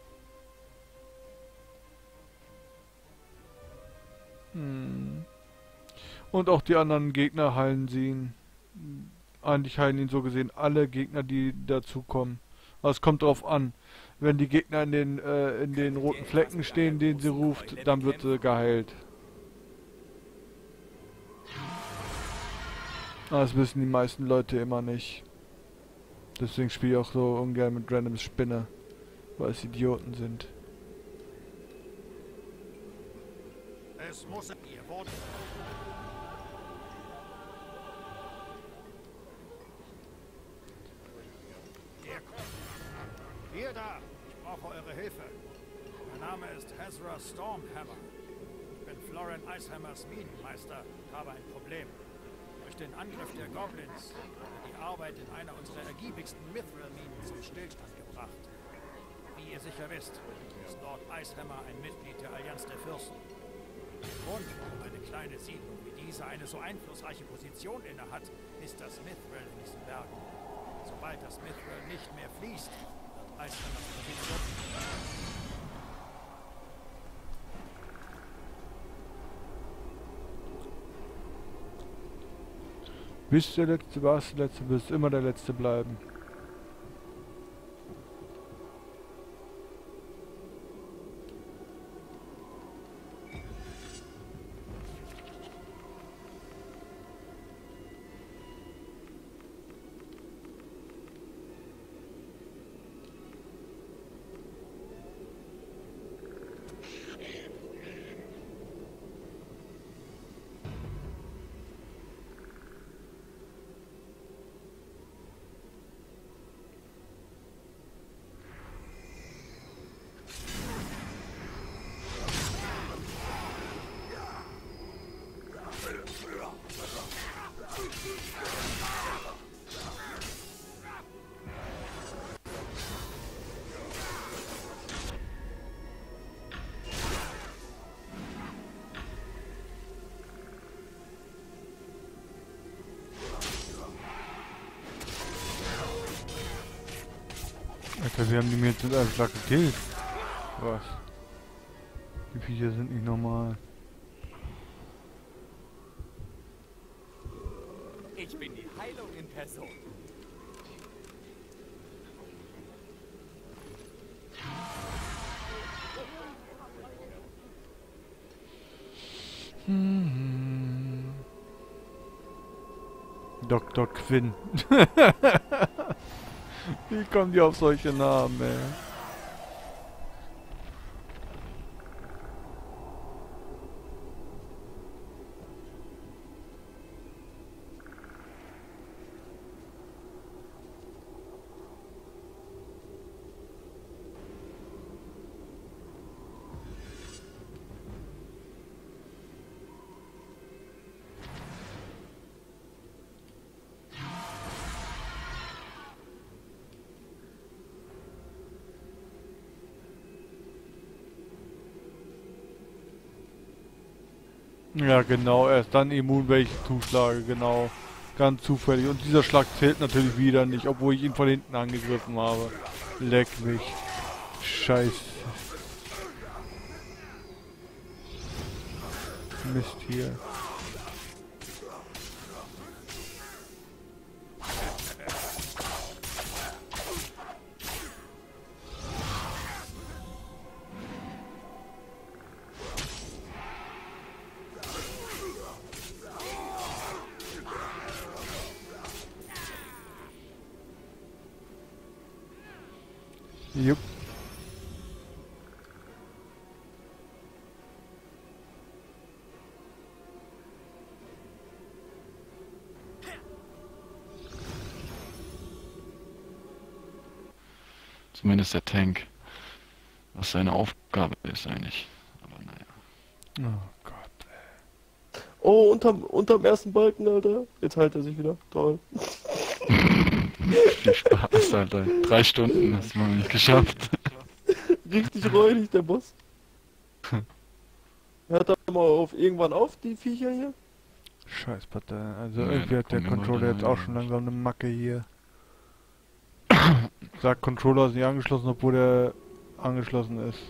Hm. Und auch die anderen Gegner heilen sie ihn. Eigentlich heilen ihn so gesehen alle Gegner, die dazukommen. Aber es kommt drauf an. Wenn die Gegner in den, äh, in den roten Flecken stehen, den sie ruft, dann wird sie geheilt. Das wissen die meisten Leute immer nicht. Deswegen spiele ich auch so ungern mit Random Spinner, weil es Idioten sind. Es muss ihr Wort. Ihr da! Ich brauche eure Hilfe. Mein Name ist Hazra Stormhammer. Ich bin Florin Icehammers Minenmeister und habe ein Problem. Durch den Angriff der Goblins wurde die Arbeit in einer unserer ergiebigsten Mithril-Minen zum Stillstand gebracht. Wie ihr sicher wisst, ist Lord Icehammer ein Mitglied der Allianz der Fürsten. Und warum eine kleine Siedlung wie diese eine so einflussreiche Position innehat, ist das Mithril in diesen Bergen. Sobald das Mithril nicht mehr fließt, wird Icehammers Position... Bist der Letzte, warst der Letzte, wirst immer der Letzte bleiben. Ja, wir haben die mir jetzt mit einem Schlag gekillt. Was? Die Viecher sind nicht normal. Ich bin die Heilung in Person. Hm. Doktor Quinn. Wie kommen die auf solche Namen, ey? Ja genau, erst dann immun, wenn ich zuschlage, genau. Ganz zufällig. Und dieser Schlag zählt natürlich wieder nicht, obwohl ich ihn von hinten angegriffen habe. Leck mich. Scheiße. Mist hier. Jupp. Zumindest der Tank. Was seine Aufgabe ist eigentlich. Aber naja. Oh Gott. Oh, unterm, unterm ersten Balken, Alter. Jetzt heilt er sich wieder. Toll. Viel Spaß, Alter. Drei Stunden hast du noch nicht geschafft. Richtig räudig, der Boss. Hört er mal auf irgendwann auf, die Viecher hier? Scheiß Partei. Also Ja, irgendwie da hat der kommen immer Controller jetzt wieder auch rein. schon langsam eine Macke hier. Sagt Controller ist nicht angeschlossen, obwohl der angeschlossen ist.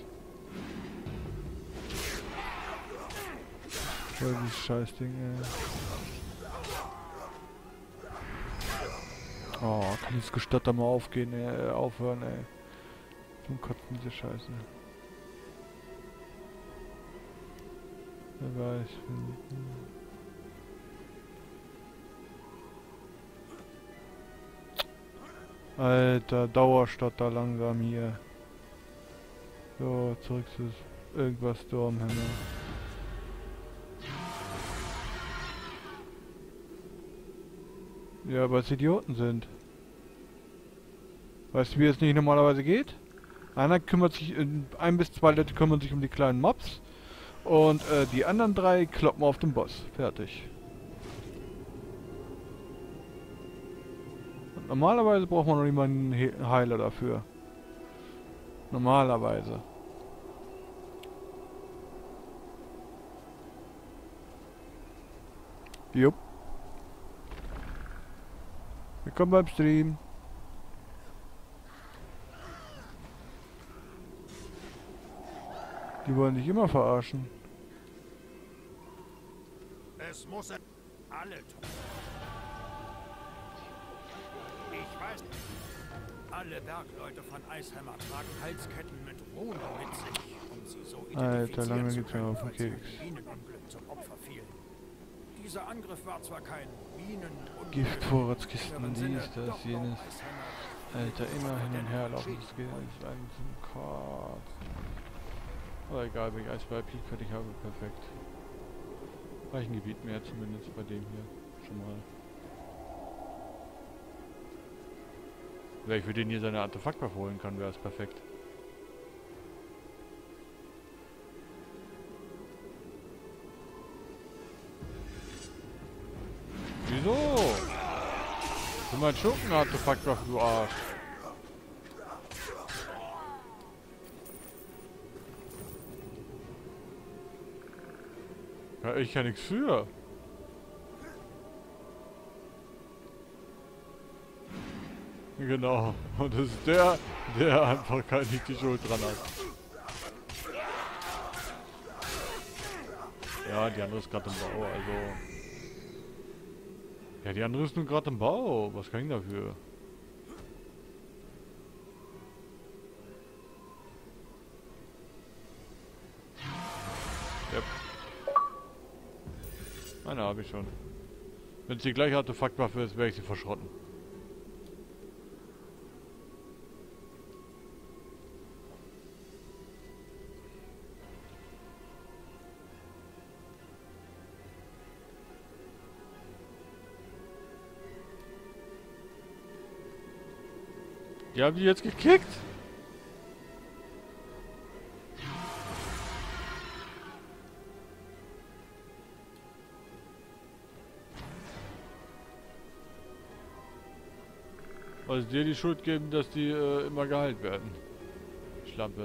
Voll dieses Scheißding, ey. Oh, kann dieses Gestatter mal aufgehen, ey, aufhören, ey. Zum Kotzen diese Scheiße. Wer weiß. Hm. Alter, Dauerstotter langsam hier. So, zurück zu irgendwas Stormhammer. Ja, weil es Idioten sind. Weißt du, wie es nicht normalerweise geht? Einer kümmert sich, ein bis zwei Leute kümmern sich um die kleinen Mobs und äh, die anderen drei kloppen auf den Boss. Fertig. Und normalerweise braucht man noch nicht mal einen He Heiler dafür. Normalerweise. Jupp. Willkommen beim Stream. Die wollen dich immer verarschen. Es muss alle tun. Ich weiß nicht. Alle Bergleute von Icehammer tragen Halsketten mit Runen mit sich, um sie so Alter, lange identifizieren zu geht's mir können, auf den falls sie Keks. einem Minenunglück zum Opfer fielen. Dieser Angriff war zwar kein Minenunglück, Giftvorratskisten, im Sinne, dies, das, doch jenes. auch Icehammer Alter, immer hin und her laufen, Geschichte das geht nicht ein zum Kart. Aber egal, wenn ich eins bei Peak fertig habe, perfekt. Reichen Gebiet mehr zumindest bei dem hier. Schon mal. Wenn ich für den hier seine Artefaktwaffe holen kann, wäre es perfekt. Wieso? Für mein Schurken-Artefaktwaffe, du Arsch. Ja, ich kann nichts für. Genau. Und das ist der, der einfach gar nicht die Schuld dran hat. Ja, die andere ist gerade im Bau, also... Ja, die andere ist nun gerade im Bau. Was kann ich dafür? Yep. Eine habe ich schon. Wenn es die gleiche Artefaktwaffe ist, werde ich sie verschrotten. Die haben die jetzt gekickt? Also dir die Schuld geben, dass die äh, immer geheilt werden. Schlampe.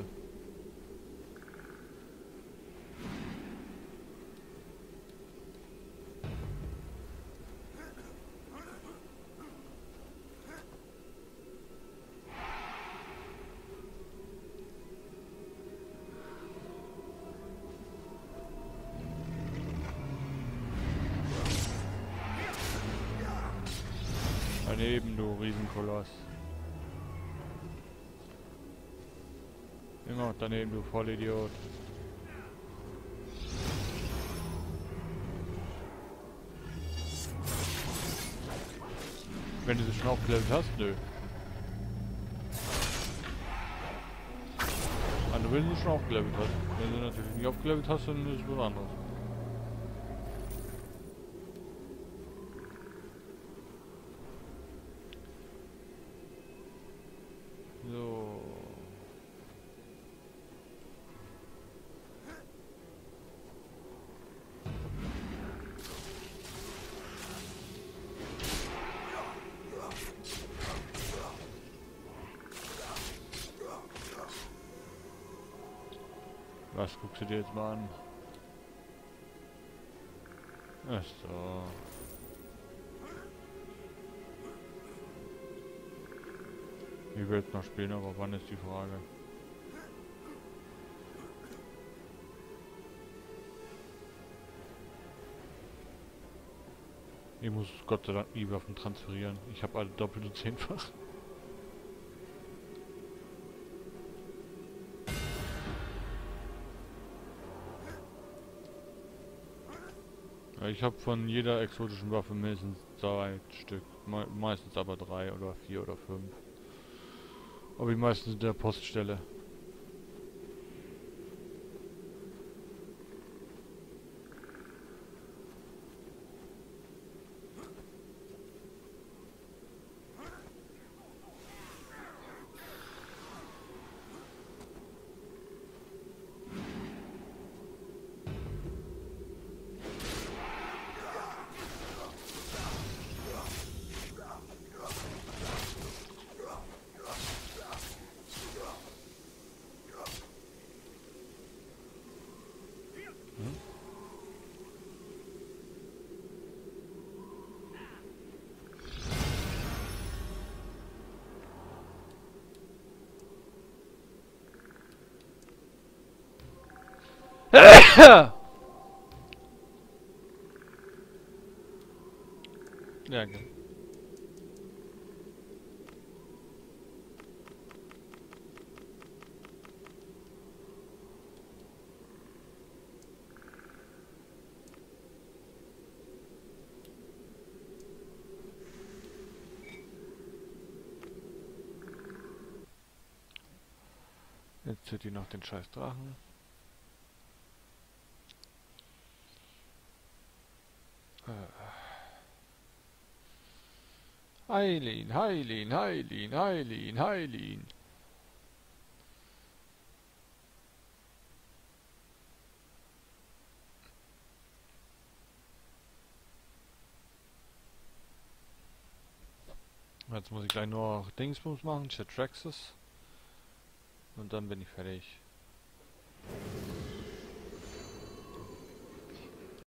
Daneben, du Riesenkoloss. Immer daneben, du Vollidiot. Wenn du sie schon aufgelevelt hast, nö. Also wenn du sie schon aufgelevelt hast. Wenn du natürlich nicht aufgelevelt hast, dann ist es was anderes. So. Was guckst du dir jetzt mal an? Ach so. Ich will jetzt noch spielen, aber wann ist die Frage? Ich muss Gott sei Dank nie Waffen transferieren. Ich habe alle doppelt und zehnfach. Ich habe von jeder exotischen Waffe mindestens zwei Stück. Me meistens aber drei oder vier oder fünf. Aber die meisten sind der Poststelle. Danke. Jetzt hört ihr noch den scheiß Drachen. Heilin, Heilin, Heilin, Heilin, Heilin. Jetzt muss ich gleich nur noch Dingsbums machen, Chatraxis. Und dann bin ich fertig.